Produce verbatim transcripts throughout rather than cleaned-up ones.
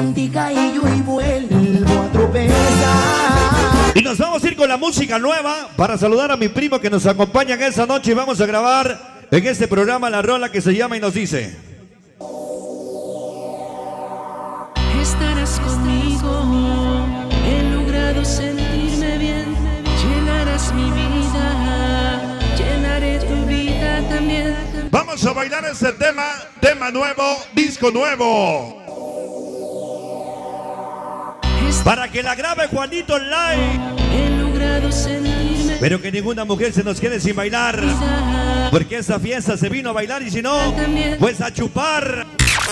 cantica y yo y vuelvo a tropezar. Y nos vamos a ir con la música nueva para saludar a mi primo que nos acompaña en esta noche y vamos a grabar en este programa la rola que se llama y nos dice: estarás conmigo, he logrado sentirme bien, llenarás mi vida, llenaré tu vida también. Vamos a bailar este tema, tema nuevo, disco nuevo. Para que la grabe Juanito Live. He logrado sentirme, pero que ninguna mujer se nos quede sin bailar, porque esta fiesta se vino a bailar y si no, pues a chupar.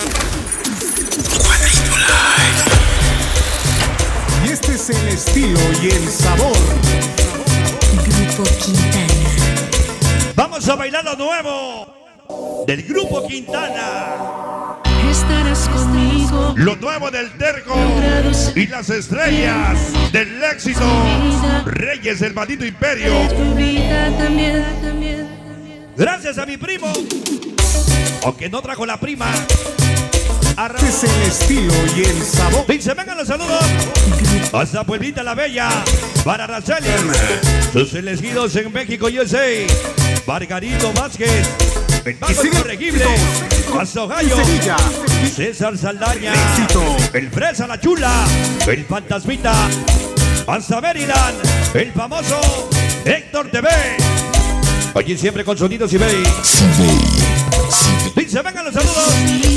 Juanito Live. Y este es el estilo y el sabor. Grupo Quintana. Vamos a bailar lo nuevo del Grupo Quintana. estarás conmigo, Lo nuevo del Terco y las estrellas del éxito. Reyes del maldito imperio. tu vida también, también. Gracias a mi primo, aunque no trajo la prima. Este es el estilo y el sabor. Dice, vengan los saludos hasta Pueblita la Bella, para Araceli, sus elegidos en México, U S A, Margarito Vázquez, el Paco Incorregible, hasta Ohio, César Saldaña, el Fresa la Chula, el Fantasmita, hasta Maryland, el famoso Héctor T V, allí siempre con sonidos y bay. Dice, vengan los saludos.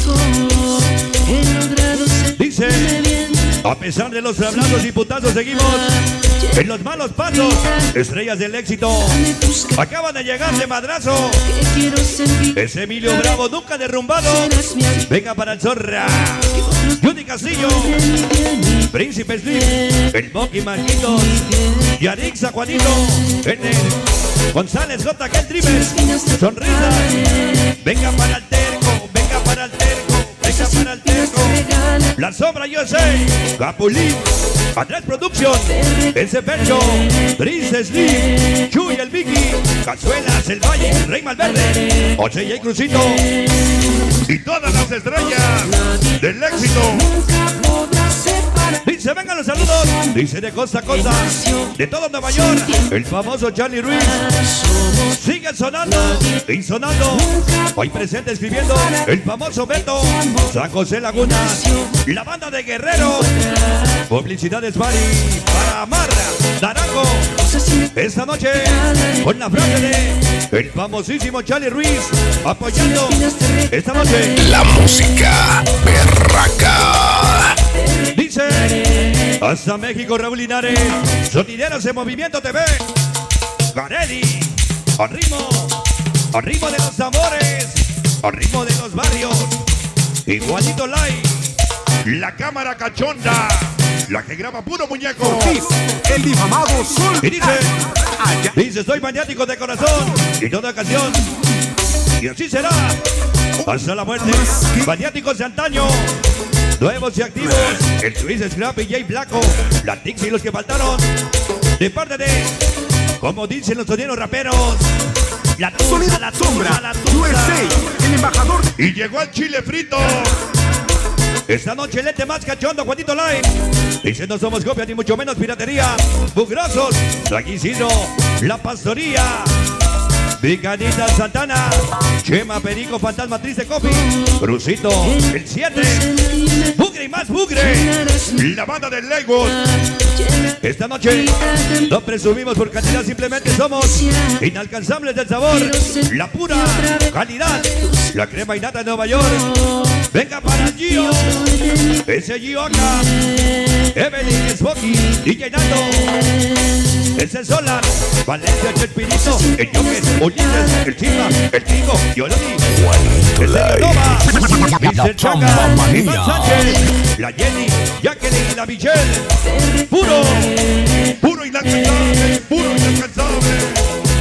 Dice, a pesar de los abrazos y putazos seguimos en los malos pasos. Estrellas del éxito acaban de llegar de madrazo. Es Emilio Bravo, nunca derrumbado. Venga para el Zorra, Judy Castillo, Príncipe Slim, el Monkey Marquitos, Yarixa Juanito, Ener, González J. K. el Dreamer, Sonrisa. Venga para el Terco, venga para el Terco, venga para el Terco. La Sombra U S A, Capulín, Andrés Production, Ese Percho, Tris Slim, Chuy el Vicky, Cazuelas, El Valle, Rey Malverde, Oche y Crucito. Y todas las estrellas del éxito. Dice, vengan los saludos. Dice, de costa a costa, de todo Nueva York, el famoso Charlie Ruiz. Sigue sonando y sonando. Hoy presente escribiendo el famoso Beto, San José Laguna, la banda de Guerrero. Publicidades Mari para Amarra, Naranjo. Esta noche con la frase de el famosísimo Charlie Ruiz apoyando esta noche la música berraca. Dice, hasta México, Raúl Linares, Sonideros en Movimiento T V, Garelli, al ritmo, al ritmo de los amores, al ritmo de los barrios, igualito Live, la cámara cachonda, la que graba puro muñeco. El difamado Sol. y dice, dice, estoy maniático de corazón y toda ocasión, y así será, hasta la muerte, maniáticos de antaño. Nuevos y activos, el Swiss Scrap y Jay Blanco, la Tix y los que faltaron. De parte de, como dicen los sonidos raperos, la tusa, la tusa, la U S tusa. A, el embajador. Y llegó el chile frito. Esta noche el ente más cachondo, Juanito Live. Dice, no somos copia ni mucho menos piratería. Bugrosos, Raguicino, La Pastoría, Picadita Santana, Chema Perico, Fantasma Triste Coffee, Crucito, el siete, Bugre y más Bugre, La banda de Legos. esta noche no presumimos por cantidad, simplemente somos inalcanzables del sabor, la pura calidad, la crema innata de Nueva York. Venga para el Gio, ese Gio acá, Evelyn, Smokey, D J Nando, ese Solar, Valencia, Chespirito, el Joker, Ulises, el Chima, el Chico, Yoloni, el Nova, Mister Chaca, Iván Sánchez, la Jenny, Jacqueline y la Michelle. Puro, Puro inalcanzable, puro inalcanzable.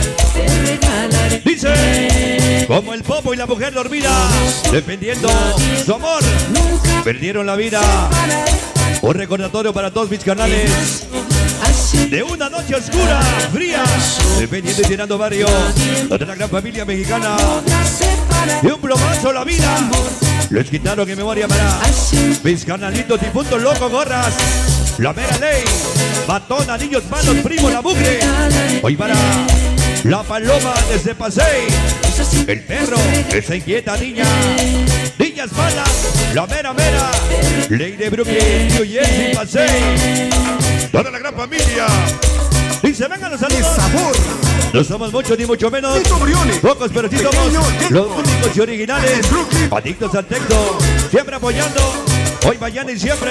dice, como el popo y la mujer dormida, defendiendo su amor, perdieron la vida. Un recordatorio para todos mis canales de una noche oscura, fría, defendiendo y llenando barrio, de la gran familia mexicana, de un plomazo la vida, Les quitaron en memoria para mis canalitos difuntos locos gorras. La mera ley. Matona, niños malos, primo, la mugre. Hoy para la paloma desde Pasey. El perro, esa inquieta niña. Niñas malas, la mera mera. Ley de Brooklyn, New Jersey, Pasey. Toda la gran familia. Dice, vengan los saludos. sabor. No somos muchos ni mucho menos. Tito Briones. Pocos, pero sí somos los únicos y originales. Adictos al texto. Siempre apoyando. Hoy, mañana y siempre.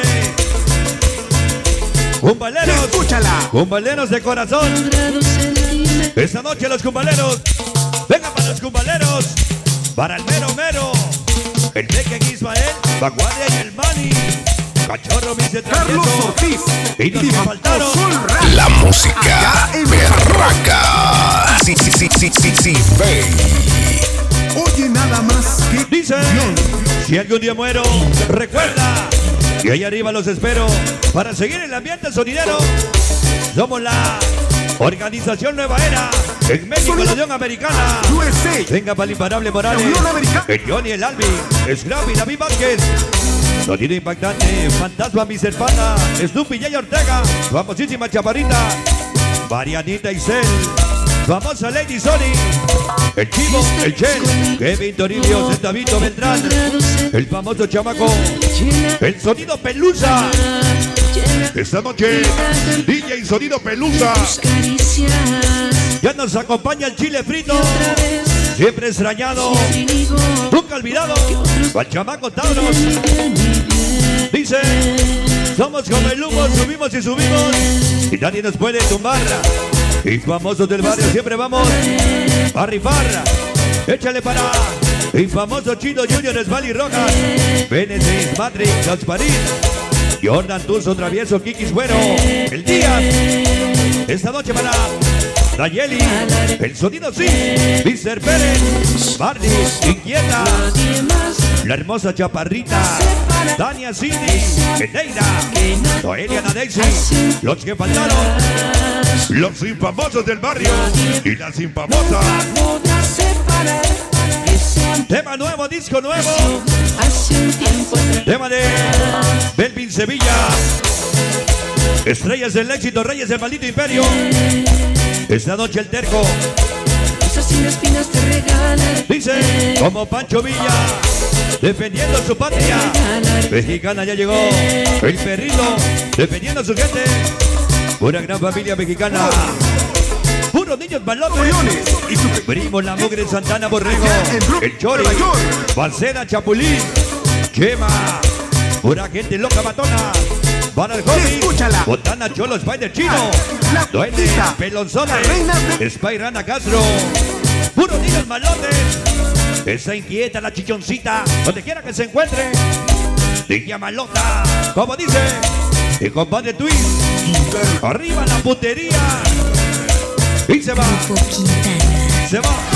Cumbaleros. Escúchala. Cumbaleros de corazón. Esta noche los cumbaleros. Vengan para los cumbaleros. Para el mero mero. El Peque Ismael. Vanguardia y el Mani. Cachorro, mis Carlos Ortiz. Y nos faltaron. La música berraca. Sí, sí, sí, sí, sí, sí, ve. Oye nada más que Dice, si algún día muero, recuerda que ahí arriba los espero para seguir el ambiente sonidero. Somos la organización Nueva Era en México, la Unión Americana. U S A. Venga para el imparable Morales, La Unión Americana. el Johnny, el Albi, Scrappy, David Vázquez. Sonido impactante, Fantasma, mister Panda, Snoopy, Jay Ortega, famosísima Chaparrita, Marianita Isel, famosa Lady Sony, el Chivo, el Chen, Kevin Toribio, Centavito Beltrán, el famoso chamaco, el sonido Pelusa. Esta noche, D J Sonido Pelusa. Ya nos acompaña el chile frito, siempre extrañado, nunca olvidado, al chamaco Tauros. Dice, somos como el humo, subimos y subimos, y nadie nos puede tumbar. Y famosos del barrio siempre vamos a rifar. Échale para el famoso Chino Junior, Esbali Rojas, Benesis, Matrix, Los París, Jordan Tuzo, Travieso, Kikis Güero, el Díaz. Esta noche para Nayeli, el sonido sí, mister Pérez, Barney, Inquieta, la hermosa Chaparrita, Dania Cindy, Eneida, Noelia Nadexi, los que faltaron, Los infamosos del barrio y las infamosas. tema nuevo, disco nuevo, tema de Belvin Sevilla, estrellas del éxito, reyes del maldito imperio. Esta noche el terco dice, como Pancho Villa, defendiendo su patria. Mexicana ya llegó, el perrito, defendiendo a su gente. Una gran familia mexicana, puros niños malotes. y su Primo, la mugre, Santana, Borrego, el Chori, Balsera, Chapulín, Chema, pura gente loca matona. Para el hobby, Escúchala. Botana, Cholo, Spider Chino, La Duende, Putita. Pelonzote, La reina de- Spy Rana Castro, puros niños malotes. Esa inquieta, la chichoncita, donde quiera que se encuentre. Niña malota, como dice, el compadre Twist, arriba la putería. Y se va, Grupo Quintana. se va.